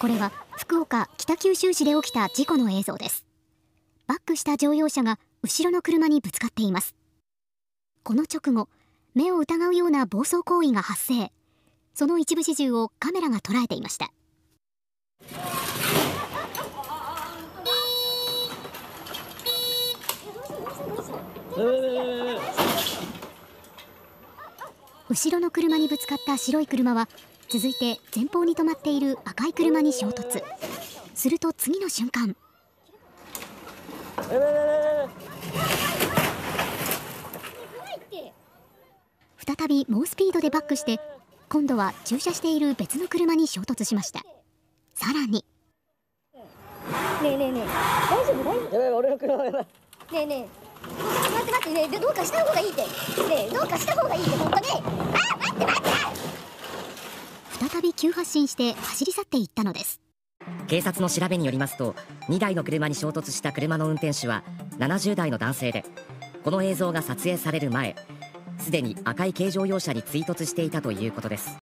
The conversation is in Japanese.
これは福岡北九州市で起きた事故の映像です。バックした乗用車が後ろの車にぶつかっています。この直後、目を疑うような暴走行為が発生。その一部始終をカメラが捉えていました。後ろの車にぶつかった白い車は続いて前方に止まっている赤い車に衝突。すると次の瞬間、再び猛スピードでバックして今度は駐車している別の車に衝突しました。さらに、 ねえねえねえ、大丈夫大丈夫。やばい、俺の車やばい。ねえねえ、待って待ってね、どうかした方がいいって。ねえ、どうかした方がいいって本当に。あ、待って待って。 再び急発進して走り去っていったのです。 警察の調べによりますと、2台の車に衝突した車の運転手は70代の男性で、この映像が撮影される前、すでに赤い軽乗用車に追突していたということです。